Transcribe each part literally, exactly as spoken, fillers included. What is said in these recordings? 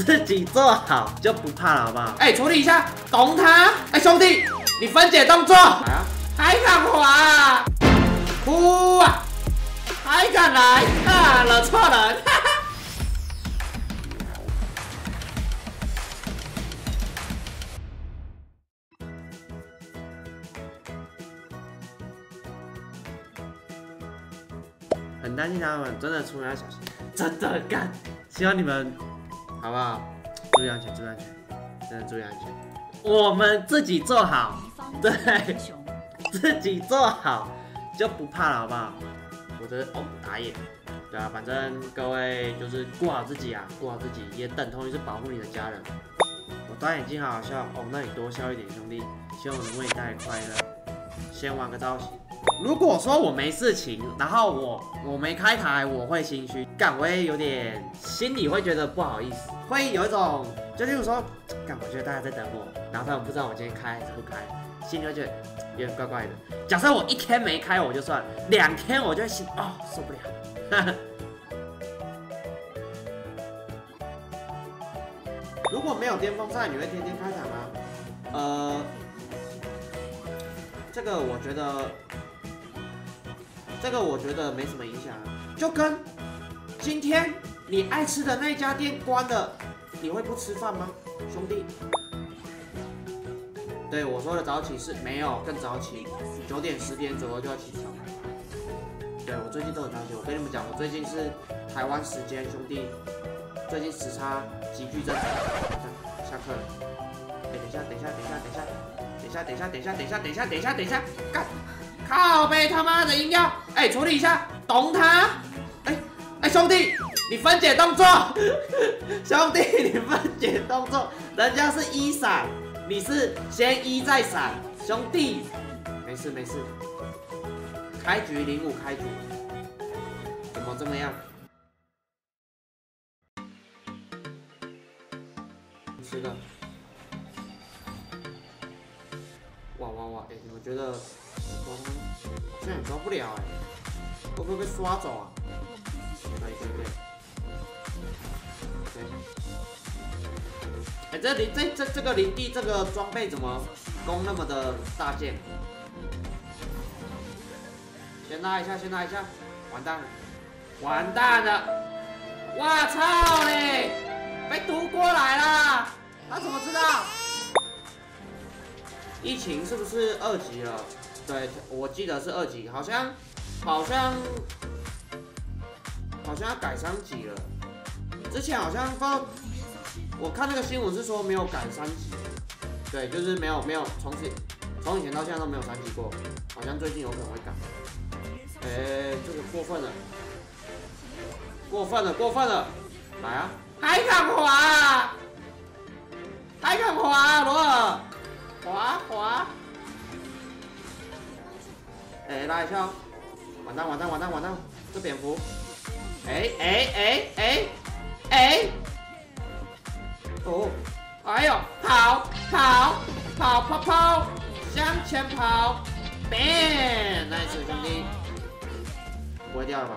自己做好就不怕了，好不好？ 哎、欸，处理一下，懂他。哎、欸，兄弟，你分解动作，来啊，还敢滑？哭啊！还敢来？啊，惹错人！哈哈。 很担心他们，真的出门要小心，真的干。希望你们好不好？注意安全，注意安全，真的注意安全。我们自己做好，对，自己做好就不怕了，好不好？我的哦打野，对啊，反正各位就是顾好自己啊，顾好自己也等同于是保护你的家人。我戴眼镜好好笑哦，那你多笑一点，兄弟，希望我能为你带来快乐。先玩个造型。如果说我没事情，然后我我没开台，我会心虚，干我也有点心里会觉得不好意思，会有一种就例如说，干我觉得大家在等我，然后他们不知道我今天开还是不开，心里会觉得有点怪怪的。假设我一天没开我就算，两天我就会心哦受不了。如果没有巅峰赛，你会天天开台吗？呃，这个我觉得。这个我觉得没什么影响，就跟今天你爱吃的那家店关了，你会不吃饭吗，兄弟？对我说的早起是没有更早起，九点十点左右就要起床。对我最近都很早起，我跟你们讲，我最近是台湾时间，兄弟，最近时差急剧增长。下课了，哎，等一下，等一下，等一下，等一下，等一下，等一下，等一下，等一下，等一下，等一下，等一下，干！靠背他妈的音药，哎、欸，处理一下，懂他。哎、欸、哎、欸，兄弟，你分解动作，兄弟，你分解动作，人家是一闪，你是先一再闪，兄弟，没事没事，开局零五开局，怎么这么样？吃的，哇哇哇，哎、欸，你们觉得？好像也抓不了哎、欸，会不会被刷走啊？可以可以可以。哎、欸，这林这这这个林地这个装备怎么攻那么的大件？先拉一下，先拉一下，完蛋了，完蛋了！我操嘞，被毒过来啦！他怎么知道？疫情是不是二级了？对，我记得是二级，好像，好像，好像要改三级了。之前好像不知道，我看那个新闻是说没有改三级，对，就是没有没有从此从以前到现在都没有三级过，好像最近有可能会改。哎、欸，这个过分了，过分了，过分了！来啊，还敢滑？还敢滑，罗尔？滑滑！哎、欸，拉一下哦！完蛋完蛋完蛋完蛋！这蝙蝠！哎哎哎哎哎！哦！哎呦，跑跑跑跑跑，向前跑 ！Bang！nice 兄弟，不会掉了吧？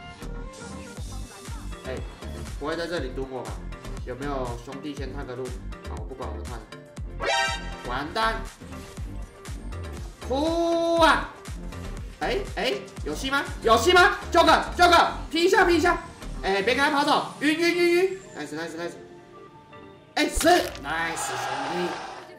哎、欸，不会在这里堵我吧？有没有兄弟先探个路？好，我不管，我探。完蛋！哭啊！哎哎、欸，有戏吗？有戏吗 ？Joker Joker， 劈一下劈一下！哎、欸，别给他跑走，晕晕晕晕 ！Nice nice nice！ 哎、欸，是 nice 兄弟！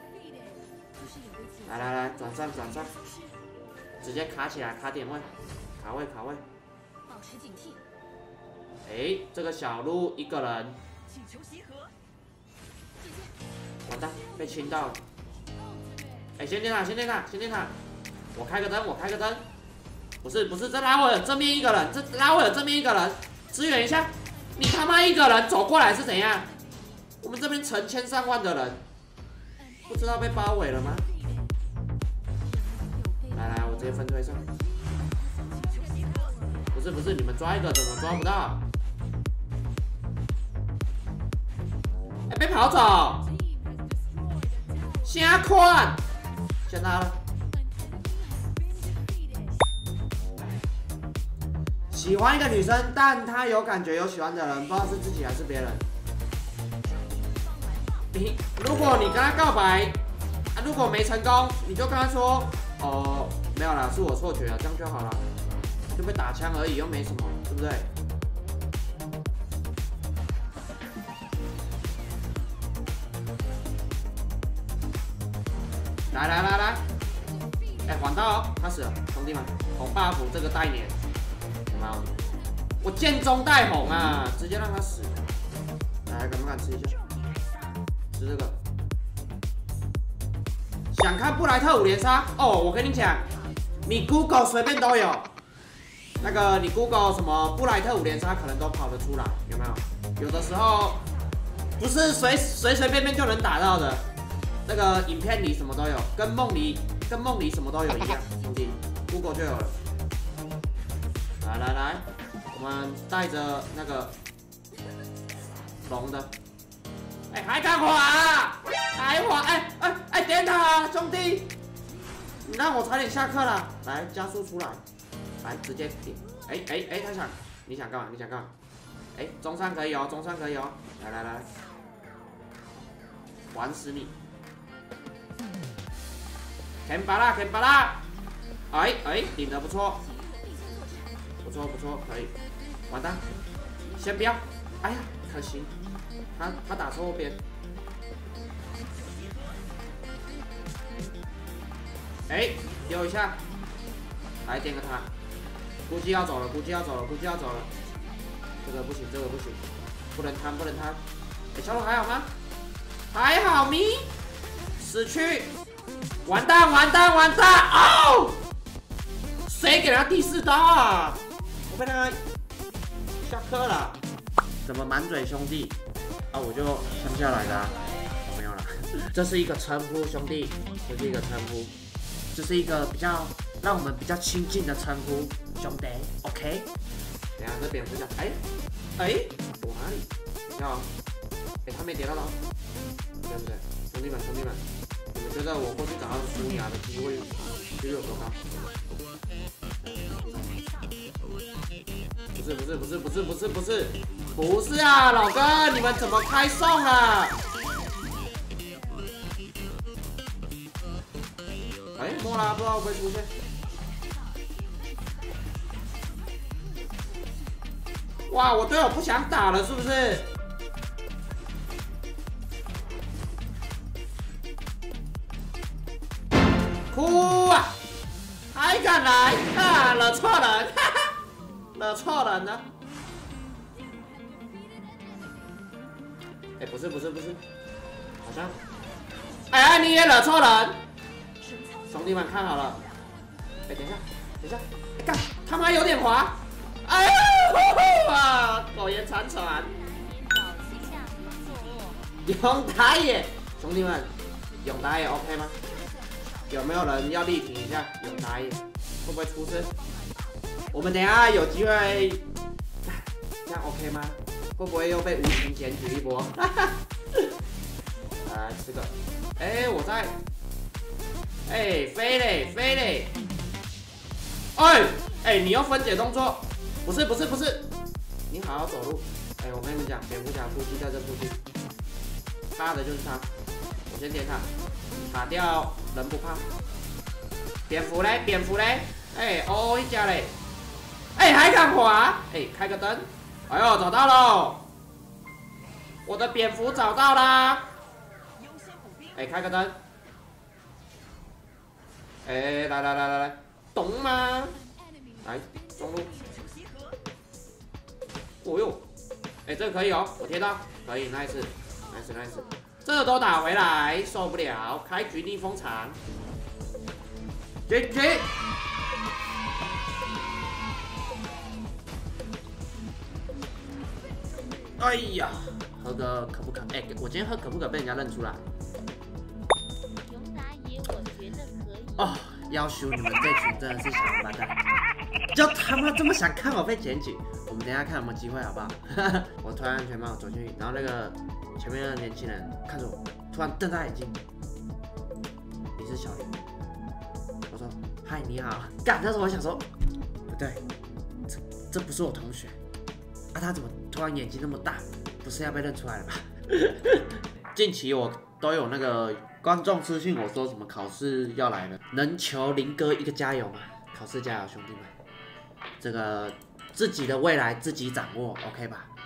来来来，转上转上，直接卡起来，卡点位，卡位卡位。保持警惕。哎、欸，这个小鹿一个人。完蛋，被清到了。哎、欸，先电塔，先电塔，先电塔！我开个灯，我开个灯。不是不是，这拉威尔正面一个人，这拉威尔正面一个人，支援一下！你他妈一个人走过来是怎样？我们这边成千上万的人，不知道被包围了吗？来来，我直接分推上。不是不是，你们抓一个怎么抓不到？哎、欸，被跑走！瞎看，先拉了。喜欢一个女生，但她有感觉有喜欢的人，不知道是自己还是别人。 你如果你跟他告白，啊，如果没成功，你就跟他说，哦，没有啦，是我错觉了，这样就好了，就被打枪而已，又没什么，对不对？来来来来，哎，还到哦，他死了，兄弟们，红 buff 这个代年，有没有？我剑中带红啊，直接让他死。来，敢不敢吃一下？吃这个。想看布莱特五连杀？哦，我跟你讲，你 Google 随便都有。那个你 Google 什么布莱特五连杀，可能都跑得出来，有没有？有的时候不是随随随便便就能打到的。那个影片里什么都有，跟梦里跟梦里什么都有一样，兄弟 ，Google 就有了。来来来，我们带着那个龙的，哎、欸，还敢滑，还滑，哎哎哎，点他，兄弟，你让我差点下课了，来加速出来，来直接点，哎哎哎，他想，你想干嘛？你想干嘛？哎、欸，中山可以哦，中山可以哦，来来来，玩死你！啃巴拉，啃巴拉，哎哎，顶得不错，不错不错，可以。完蛋，先不要，哎呀，可惜，他他打错边。哎，丢一下，来点个他，估计要走了，估计要走了，估计要走了。这个不行，这个不行，不能贪，不能贪。哎，小龙还好吗？还好咪，死去。完蛋完蛋完蛋！哦，谁给他第四刀啊？我被他下课了。怎么满嘴兄弟啊？我就乡下来的啊，我没有了。这是一个称呼，兄弟，这是一个称呼，这是一个比较让我们比较亲近的称呼，兄弟 ，OK？ 等下这蝙蝠侠，哎哎，躲哪里？等下哦，哎，他没跌到刀，对不对？兄弟们，兄弟们。你们觉得我过去找到苏雅的机会几率有多高？不是不是不是不是不是不是不是啊，老哥，你们怎么开送啊？哎、欸，莫拉不知道会不会出现？哇，我队友不想打了，是不是？哭啊！还敢来啊！惹错人，哈哈，惹错人了。哎、欸，不是不是不是，好像，哎、欸，你也惹错人。兄弟们看好了，哎、欸，等一下，等一下，哎、欸，干，他妈有点滑。哎呀，呼呼啊，苟延残喘。永打野，兄弟们，永打野 OK 吗？有没有人要力挺一下？永打野会不会出事？我们等一下有机会，这样 OK 吗？会不会又被无情检举一波？来这个，哎、欸，我在，哎、欸，飞嘞飞嘞，哎哎、欸，你要分解动作，不是不是不是，你好好走路。哎、欸，我跟你们讲，蝙蝠侠出击在这附近，怕的就是他，我先点他。打掉人不怕，蝙蝠嘞，蝙蝠嘞，哎、欸，哦一家嘞，哎、欸、还敢滑，哎、欸、开个灯，哎呦找到喽，我的蝙蝠找到啦，哎、欸、开个灯，哎、欸、来来来来来，懂吗？来中路，哦呦，哎、欸、这个可以哦，我贴到，可以 ，nice nice nice。这都打回来，受不了！开局逆风场 ，G G。哎呀，喝个可不可？哎、欸，我今天喝可不可被人家认出来？哦，要求你们这群真的是想完蛋，就他妈这么想看我被检举？我们等一下看有没有机会，好不好？我脱安全帽走进去，然后那个。前面的年轻人看着我，突然瞪大眼睛。你是小林？我说嗨，你好。干，那时候我想说，不对，这这不是我同学啊，他怎么突然眼睛那么大？不是要被认出来了吧？ 近期我都有那个观众私信我说什么考试要来了，能求林哥一个加油吗？考试加油，兄弟们！这个自己的未来自己掌握 ，OK 吧？